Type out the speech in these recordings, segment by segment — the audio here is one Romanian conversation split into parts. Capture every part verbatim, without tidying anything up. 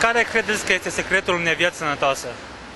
Care credeți că este secretul unei vieți sănătoase?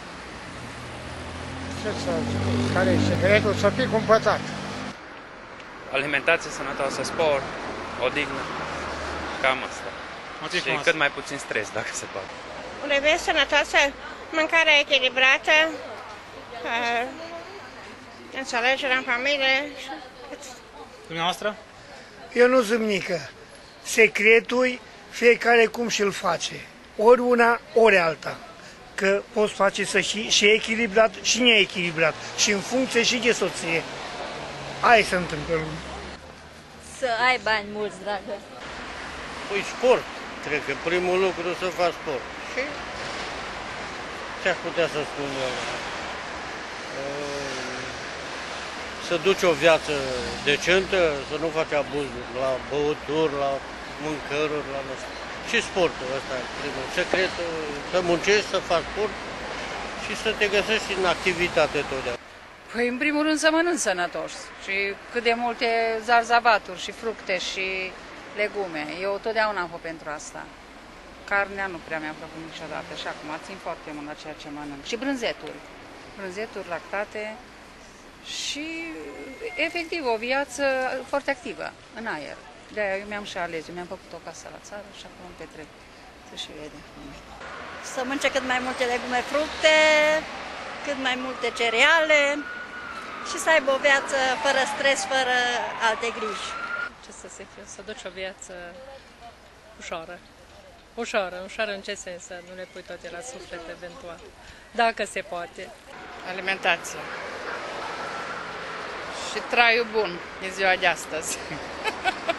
Ce să zic? Care e secretul? Să fii cumpătat. Alimentație sănătoasă, sport, odihnă, cam asta. Mulțumim Și frumos. cât mai puțin stres, dacă se poate. O viață sănătoasă, mâncarea echilibrată, uh, înțelegerea în familie. Dumneavoastră? Eu nu zic nică. Secretul fiecare cum și-l face. Ori una, ori alta. Că poți face să și, și echilibrat și neechilibrat. Și în funcție și de soție. Aia se întâmplă. Să ai bani mulți, dragă. Păi sport. Cred că primul lucru să faci sport. Și ce-aș putea să spun eu? Să duci o viață decentă, să nu faci abuz la băuturi, la mâncăruri, la nu știu. Și sportul ăsta e primul secret, să muncești, să faci sport și să te găsești în activitate totdeauna. Păi, în primul rând, să mănânci sănătos și cât de multe zarzavaturi și fructe și legume. Eu totdeauna am fost pentru asta. Carnea nu prea mi-a plăcut niciodată și acum țin foarte mult la ceea ce mănânc. Și brânzeturi. Brânzeturi lactate și, efectiv, o viață foarte activă, în aer. De-aia eu mi-am și ales, eu mi-am făcut o casă la țară și acum îmi petrec. Se și vede. Să mănânce cât mai multe legume, fructe, cât mai multe cereale și să aibă o viață fără stres, fără alte griji. Ce să zic eu, să duci o viață ușoară. Ușoară, ușoară în ce sens? Nu le pui toate la suflet eventual, dacă se poate. Alimentație. Și traiul bun, e ziua de astăzi.